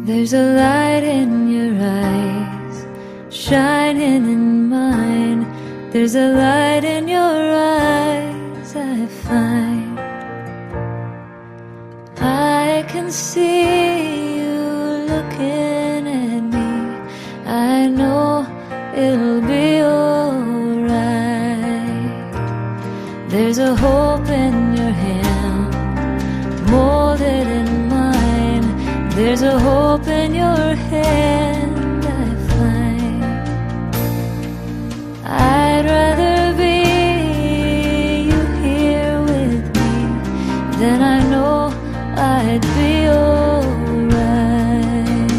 There's a light in your eyes, shining in mine. There's a light in your eyes, I find. I can see you looking at me. I know it'll be alright. There's a hope in your hand, molded in mine. There's a hope in your hand, I find. I'd rather be you here with me than I know I'd be alright.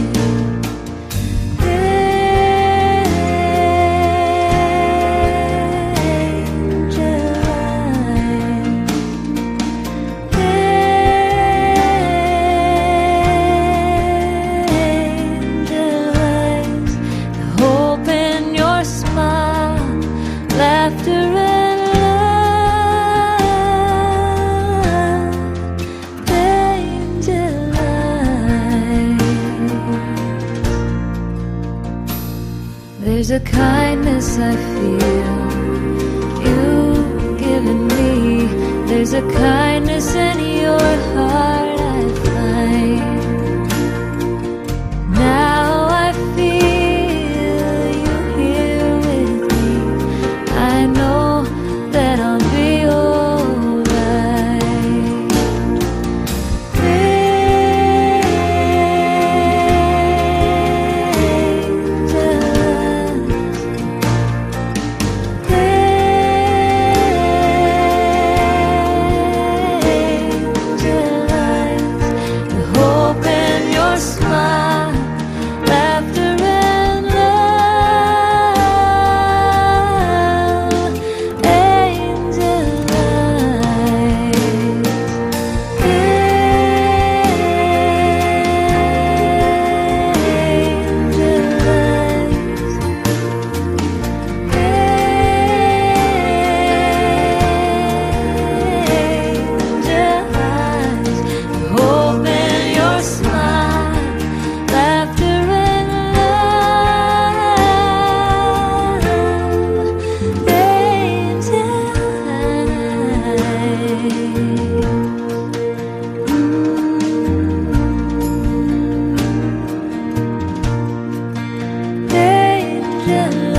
Angel eyes, angel eyes, the hope in your smile, laughter and love. Angel eyes. There's a kindness I feel you've given me. There's a kindness in your heart I find. Now I feel you here with me. I know that I'll be alright. Angel eyes, the hope in your smile, laughter and love. Angel eyes, angel eyes, angel eyes, the hope in your smile, laughter and love. Angel eyes, angel